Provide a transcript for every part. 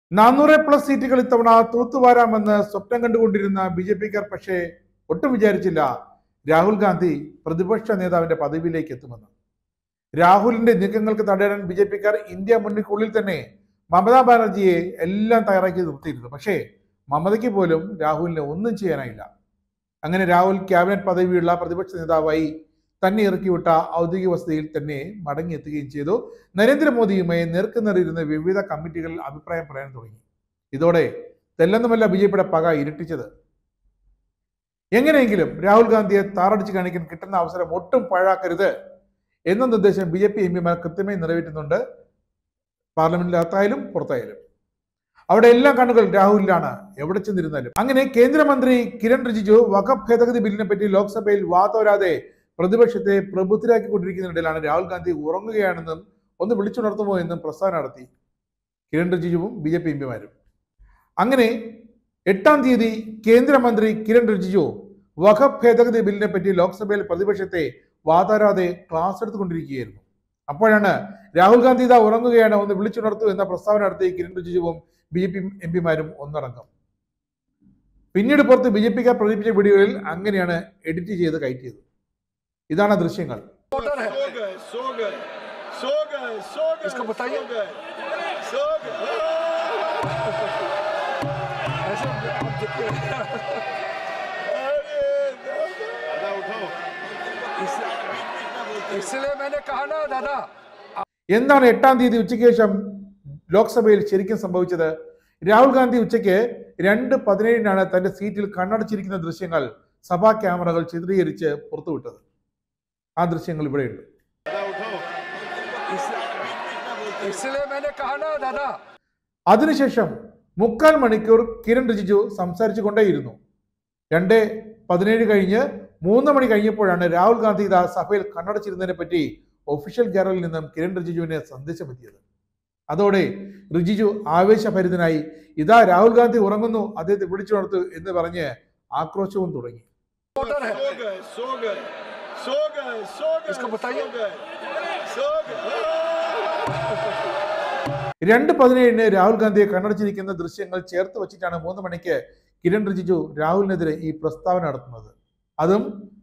400+ സീറ്റുകൾ ഇത്തവണ തൂത്തുവാരാമെന്ന് സ്വപ്നം കണ്ടുകൊണ്ടിരുന്ന BJPക്കാർ പക്ഷേ ഒട്ടും വിചാരിച്ചില്ല രാഹുൽ ഗാന്ധി പ്രതിപക്ഷ നേതാവിന്റെ പദവിയിലേക്ക് എത്തുമെന്ന്. രാഹുലിന്റെ നീക്കങ്ങൾക്ക് തടയാൻ BJPക്കാർ ഇന്ത്യ മുന്നണിക്കുള്ളിൽ തന്നെ മമതാ ബാനർജിയെ എല്ലാം തയ്യാറാക്കി നിർത്തിയിരുന്നു. പക്ഷേ മമതയ്ക്ക് പോലും രാഹുലിനെ ഒന്നും ചെയ്യാനായില്ല. അങ്ങനെ രാഹുൽ ക്യാബിനറ്റ് പദവിയുള്ള പ്രതിപക്ഷ നേതാവായി തന്നെ ഇറക്കിവിട്ട ഔദ്യോഗിക വസതിയിൽ തന്നെ മടങ്ങിയെത്തുകയും ചെയ്തു. നരേന്ദ്രമോദിയുമായി നേർക്കുനേറിയിരുന്ന വിവിധ കമ്മിറ്റികളിൽ അഭിപ്രായം പറയാൻ തുടങ്ങി. ഇതോടെ തെല്ലെന്നുമല്ല BJPയുടെ പക ഇരട്ടിച്ചത്. എങ്ങനെയെങ്കിലും രാഹുൽ ഗാന്ധിയെ താറടിച്ച് കാണിക്കാൻ കിട്ടുന്ന അവസരം ഒട്ടും പാഴാക്കരുത് എന്ന നിർദ്ദേശം BJP എംപിമാർ കൃത്യമായി നിറവേറ്റുന്നുണ്ട്. പാർലമെന്റിനകത്തായാലും പുറത്തായാലും അവിടെ എല്ലാ കണ്ണുകൾ രാഹുലിലാണ് എവിടെ ചെന്നിരുന്നാലും. അങ്ങനെ കേന്ദ്രമന്ത്രി കിരൺ റിജിജു വഖഫ് ഭേദഗതി ബില്ലിനെ പറ്റി ലോക്സഭയിൽ വാതോരാതെ പ്രതിപക്ഷത്തെ പ്രബുദ്ധരാക്കിക്കൊണ്ടിരിക്കുന്നതിനിടയിലാണ് രാഹുൽ ഗാന്ധി ഉറങ്ങുകയാണെന്നും ഒന്ന് വിളിച്ചുണർത്തുമോ എന്നും പ്രസ്താവന നടത്തി കിരൺ റിജിജുവും BJP എംപിമാരും. അങ്ങനെ 8-ാം തീയതി കേന്ദ്രമന്ത്രി കിരൺ റിജിജു വഖഫ് ഭേദഗതി ബില്ലിനെ പറ്റി ലോക്സഭയിൽ പ്രതിപക്ഷത്തെ വാതോരാതെ ക്ലാസ് എടുത്തുകൊണ്ടിരിക്കുകയായിരുന്നു. അപ്പോഴാണ് രാഹുൽ ഗാന്ധി ഇതാ ഉറങ്ങുകയാണ്, ഒന്ന് വിളിച്ചുണർത്തു എന്ന പ്രസ്താവന നടത്തി കിരൺ റിജിജുവും BJP എംപിമാരും ഒന്നടങ്കം. പിന്നീട് പുറത്ത് BJPക്കാർ പ്രചരിപ്പിച്ച വീഡിയോകളിൽ അങ്ങനെയാണ് എഡിറ്റ് ചെയ്ത് കയറ്റിയത്. ഇതാണ് ദൃശ്യങ്ങൾ. എന്താണ് 8-ാം തീയതി ഉച്ചയ്ക്ക് ശേഷം ലോക്സഭയിൽ ശരിക്കും സംഭവിച്ചത്? രാഹുൽ ഗാന്ധി ഉച്ചയ്ക്ക് 2:17 തന്റെ സീറ്റിൽ കണ്ണടച്ചിരിക്കുന്ന ദൃശ്യങ്ങൾ സഭാ ക്യാമറകൾ ചിത്രീകരിച്ച് പുറത്തുവിട്ടത്. ആ ദൃശ്യങ്ങൾ ഇവിടെയുണ്ട്. അതിനുശേഷം 3/4 മണിക്കൂർ കിരൺ റിജിജു സംസാരിച്ചു കൊണ്ടേയിരുന്നു. 2:17 കഴിഞ്ഞ് 3 മണി കഴിഞ്ഞപ്പോഴാണ് രാഹുൽ ഗാന്ധി ഇതാ സഭയിൽ കണ്ണടച്ചിരുന്നതിനെ പറ്റി ഒഫീഷ്യൽ ഗ്യാലറിയിൽ നിന്നും കിരൺ റിജിജുവിന് സന്ദേശമെത്തിയത്. അതോടെ റിജിജു ആവേശഭരിതനായി ഇതാ രാഹുൽ ഗാന്ധി ഉറങ്ങുന്നു, അദ്ദേഹത്തെ വിളിച്ചുണർത്തു എന്ന് പറഞ്ഞ് ആക്രോശവും തുടങ്ങി. 2:17 രാഹുൽ ഗാന്ധിയെ കണ്ണടച്ചിരിക്കുന്ന ദൃശ്യങ്ങൾ ചേർത്ത് വച്ചിട്ടാണ് 3 മണിക്ക് കിരൺ റിജിജു രാഹുലിനെതിരെ ഈ പ്രസ്താവന നടത്തുന്നത്. അതും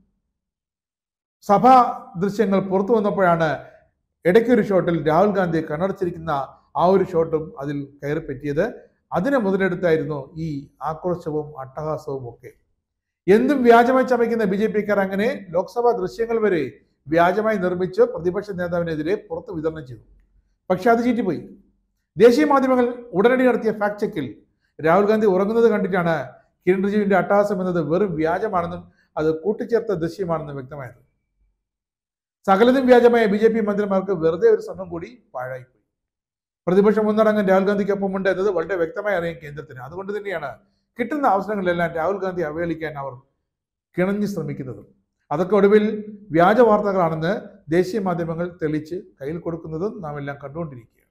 സഭാ ദൃശ്യങ്ങൾ പുറത്തു വന്നപ്പോഴാണ് ഇടയ്ക്കൊരു ഷോട്ടിൽ രാഹുൽ ഗാന്ധി കണ്ണടച്ചിരിക്കുന്ന ആ ഒരു ഷോട്ടും അതിൽ കയറി പറ്റിയത്. അതിനെ മുതലെടുത്തായിരുന്നു ഈ ആക്രോശവും അട്ടഹാസവും ഒക്കെ. എന്തും വ്യാജമായി ചമയ്ക്കുന്ന BJPക്കാർ അങ്ങനെ ലോക്സഭാ ദൃശ്യങ്ങൾ വരെ വ്യാജമായി നിർമ്മിച്ച് പ്രതിപക്ഷ നേതാവിനെതിരെ പുറത്ത് വിതരണം ചെയ്തു. പക്ഷെ അത് ചീറ്റിപ്പോയി. ദേശീയ മാധ്യമങ്ങൾ ഉടനടി നടത്തിയ ഫാക്ട് ചെക്കിൽ രാഹുൽ ഗാന്ധി ഉറങ്ങുന്നത് കണ്ടിട്ടാണ് കിരൺ റിജിജുവിന്റെ അട്ടഹാസം എന്നത് വെറും വ്യാജമാണെന്നും അത് കൂട്ടിച്ചേർത്ത ദൃശ്യമാണെന്നും വ്യക്തമായത്. സകലതും വ്യാജമായ BJP മന്ത്രിമാർക്ക് വെറുതെ ഒരു ശ്രമം കൂടി പാഴായിപ്പോയി. പ്രതിപക്ഷം ഒന്നടങ്കം രാഹുൽ ഗാന്ധിക്കൊപ്പമുണ്ട് എന്നത് വളരെ വ്യക്തമായി അറിയാം കേന്ദ്രത്തിന്. അതുകൊണ്ട് തന്നെയാണ് കിട്ടുന്ന അവസരങ്ങളിലെല്ലാം രാഹുൽ ഗാന്ധി അവഹേളിക്കാൻ അവർ കിണഞ്ഞു ശ്രമിക്കുന്നത്. അതൊക്കെ ഒടുവിൽ വ്യാജ വാർത്തകളാണെന്ന് ദേശീയ മാധ്യമങ്ങൾ തെളിച്ച് കയ്യിൽ കൊടുക്കുന്നതും നാം എല്ലാം കണ്ടുകൊണ്ടിരിക്കുക.